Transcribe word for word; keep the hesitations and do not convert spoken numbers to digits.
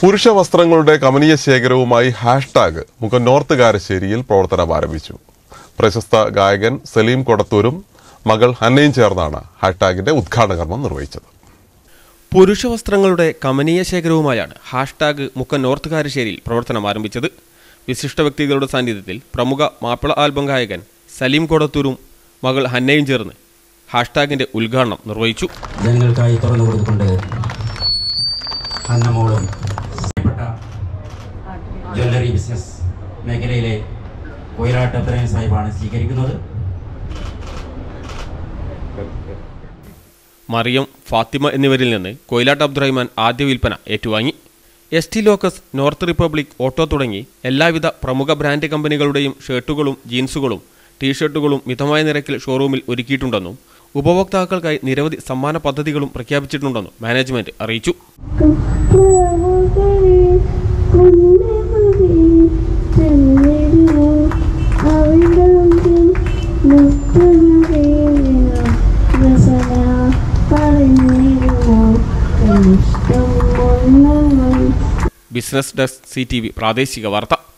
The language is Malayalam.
പുരുഷ വസ്ത്രങ്ങളുടെ കമനീയ ശേഖരവുമായി ഹാഷ്ടാഗ് മുക്കം നോർത്ത് കാരശ്ശേരിയിൽ പ്രവർത്തനം ആരംഭിച്ചു. പ്രശസ്ത ഗായകൻ സലീം കൊടത്തൂരും മകൾ ഹന്നയും ചേർന്നാണ് ഹാഷ്ടാഗിന്റെ ഉദ്ഘാടന കർമ്മം നിർവഹിച്ചത്. പുരുഷ വസ്ത്രങ്ങളുടെ കമനീയ ശേഖരവുമായാണ് ഹാഷ്ടാഗ് മുക്കം നോർത്ത് കാരശ്ശേരിയിൽ പ്രവർത്തനം ആരംഭിച്ചത്. വിശിഷ്ട വ്യക്തികളുടെ സാന്നിധ്യത്തിൽ പ്രമുഖ മാപ്പിള ആൽബം ഗായകൻ സലീം കൊടത്തൂരും മകൾ ഹന്നയും ചേർന്ന് ഹാഷ്ടാഗിന്റെ ഉദ്ഘാടനം നിർവഹിച്ചു. ജനങ്ങൾക്കായി തുറന്നു കൊടുത്തുകൊണ്ട് ഹന്നമോളും ജ്വല്ലറി ബിസിനസ് മേഖലയിലെ കൊയിലാട്ട് അബ്ദുറഹീം സാഹിബാണ് സ്വീകരിക്കുന്നത്. മറിയം, ഫാത്തിമ എന്നിവരിൽ നിന്ന് കൊയിലാട്ട് അബ്ദുറഹ്മാൻ ആദ്യ വിൽപ്പന ഏറ്റുവാങ്ങി. S T Locus, north republic, auto തുടങ്ങി എല്ലാവിധ പ്രമുഖ ബ്രാൻഡ് കമ്പനികളുടെയും ഷർട്ടുകളും ജീൻസുകളും ടീഷർട്ടുകളും മിതമായ നിരക്കിൽ ഷോറൂമിൽ ഒരുക്കിയിട്ടുണ്ടെന്നും ഉപഭോക്താക്കൾക്കായി നിരവധി സമ്മാന പദ്ധതികളും പ്രഖ്യാപിച്ചിട്ടുണ്ടെന്നും മാനേജ്മെന്റ് അറിയിച്ചു. Business desk C T V പ്രാദേശിക വാർത്ത.